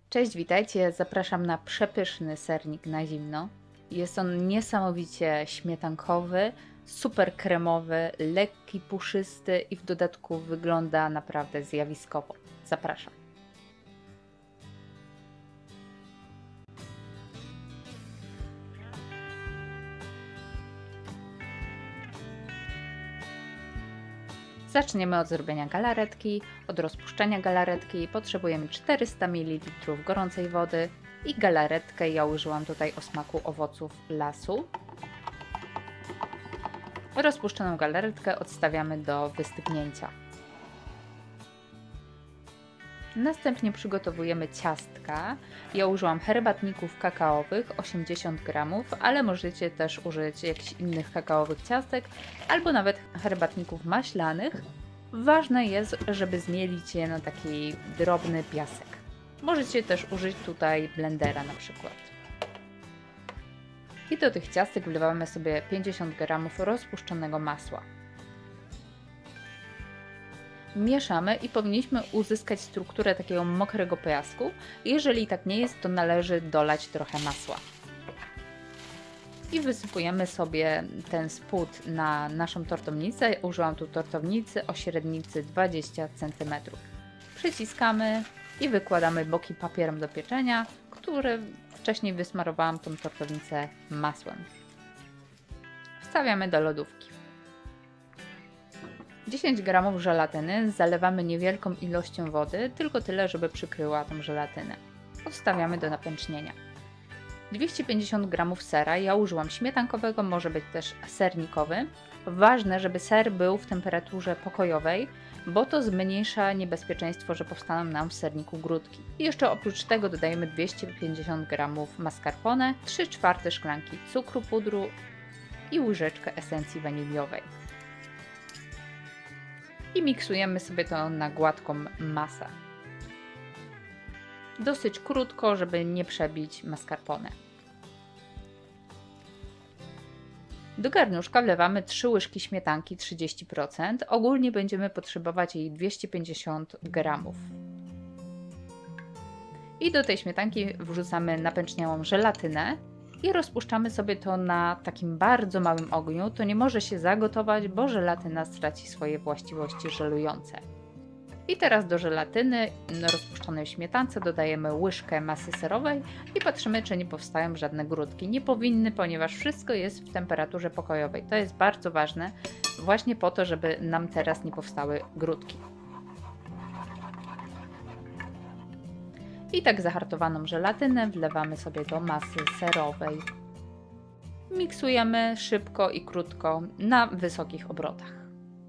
Cześć, witajcie. Zapraszam na przepyszny sernik na zimno. Jest on niesamowicie śmietankowy, super kremowy, lekki, puszysty i w dodatku wygląda naprawdę zjawiskowo. Zapraszam. Zaczniemy od zrobienia galaretki. Od rozpuszczenia galaretki potrzebujemy 400 ml gorącej wody i galaretkę ja użyłam tutaj o smaku owoców lasu. Rozpuszczoną galaretkę odstawiamy do wystygnięcia. Następnie przygotowujemy ciastka. Ja użyłam herbatników kakaowych 80 g, ale możecie też użyć jakichś innych kakaowych ciastek albo nawet herbatników maślanych. Ważne jest, żeby zmielić je na taki drobny piasek. Możecie też użyć tutaj blendera na przykład. I do tych ciastek wlewamy sobie 50 g rozpuszczonego masła. Mieszamy i powinniśmy uzyskać strukturę takiego mokrego piasku. Jeżeli tak nie jest, to należy dolać trochę masła. I wysypujemy sobie ten spód na naszą tortownicę. Użyłam tu tortownicy o średnicy 20 cm. Przyciskamy i wykładamy boki papierem do pieczenia, który wcześniej wysmarowałam tą tortownicę masłem. Wstawiamy do lodówki. 10 g żelatyny zalewamy niewielką ilością wody, tylko tyle, żeby przykryła tą żelatynę. Odstawiamy do napęcznienia. 250 g sera, ja użyłam śmietankowego, może być też sernikowy. Ważne, żeby ser był w temperaturze pokojowej, bo to zmniejsza niebezpieczeństwo, że powstaną nam w serniku grudki. I jeszcze oprócz tego dodajemy 250 g mascarpone, 3/4 szklanki cukru pudru i łyżeczkę esencji waniliowej. I miksujemy sobie to na gładką masę. Dosyć krótko, żeby nie przebić mascarpone. Do garnuszka wlewamy 3 łyżki śmietanki 30%. Ogólnie będziemy potrzebować jej 250 g. I do tej śmietanki wrzucamy napęczniałą żelatynę i rozpuszczamy sobie to na takim bardzo małym ogniu. To nie może się zagotować, bo żelatyna straci swoje właściwości żelujące. I teraz do żelatyny rozpuszczonej w śmietance dodajemy łyżkę masy serowej i patrzymy, czy nie powstają żadne grudki. Nie powinny, ponieważ wszystko jest w temperaturze pokojowej. To jest bardzo ważne właśnie po to, żeby nam teraz nie powstały grudki. I tak zahartowaną żelatynę wlewamy sobie do masy serowej. Miksujemy szybko i krótko na wysokich obrotach.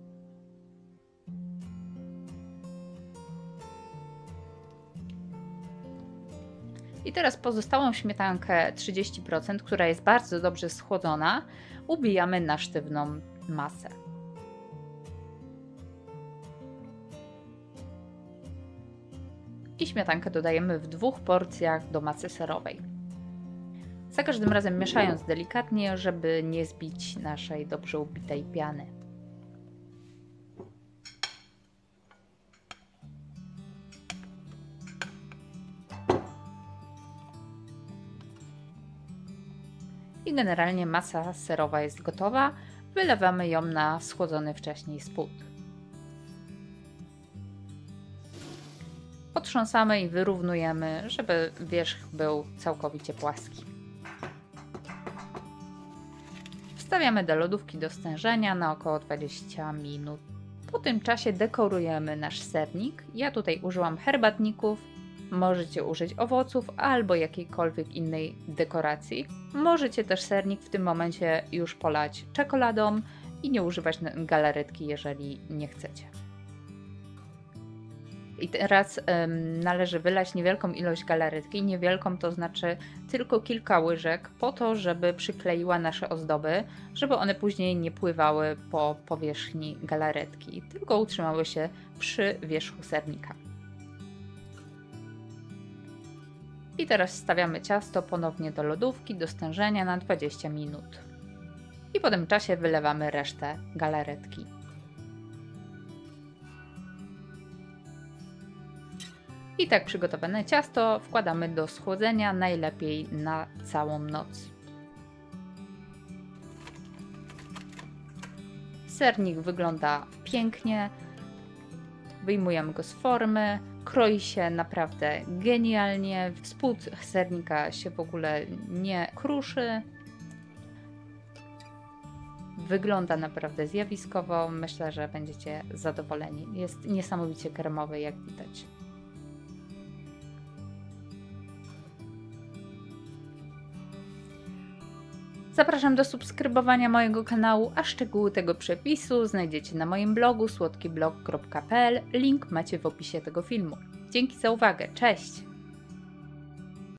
I teraz pozostałą śmietankę 30%, która jest bardzo dobrze schłodzona, ubijamy na sztywną masę. I śmietankę dodajemy w 2 porcjach do masy serowej. Za każdym razem mieszając delikatnie, żeby nie zbić naszej dobrze ubitej piany. I generalnie masa serowa jest gotowa. Wylewamy ją na schłodzony wcześniej spód. Potrząsamy i wyrównujemy, żeby wierzch był całkowicie płaski. Wstawiamy do lodówki do stężenia na około 20 minut. Po tym czasie dekorujemy nasz sernik. Ja tutaj użyłam herbatników. Możecie użyć owoców albo jakiejkolwiek innej dekoracji. Możecie też sernik w tym momencie już polać czekoladą i nie używać galaretki, jeżeli nie chcecie. I teraz należy wylać niewielką ilość galaretki. Niewielką to znaczy tylko kilka łyżek po to, żeby przykleiła nasze ozdoby, żeby one później nie pływały po powierzchni galaretki, tylko utrzymały się przy wierzchu sernika. I teraz wstawiamy ciasto ponownie do lodówki, do stężenia na 20 minut. I po tym czasie wylewamy resztę galaretki. I tak przygotowane ciasto wkładamy do schłodzenia, najlepiej na całą noc. Sernik wygląda pięknie. Wyjmujemy go z formy. Kroi się naprawdę genialnie. Spód sernika się w ogóle nie kruszy. Wygląda naprawdę zjawiskowo. Myślę, że będziecie zadowoleni. Jest niesamowicie kremowy, jak widać. Zapraszam do subskrybowania mojego kanału, a szczegóły tego przepisu znajdziecie na moim blogu słodkiblog.pl. Link macie w opisie tego filmu. Dzięki za uwagę. Cześć!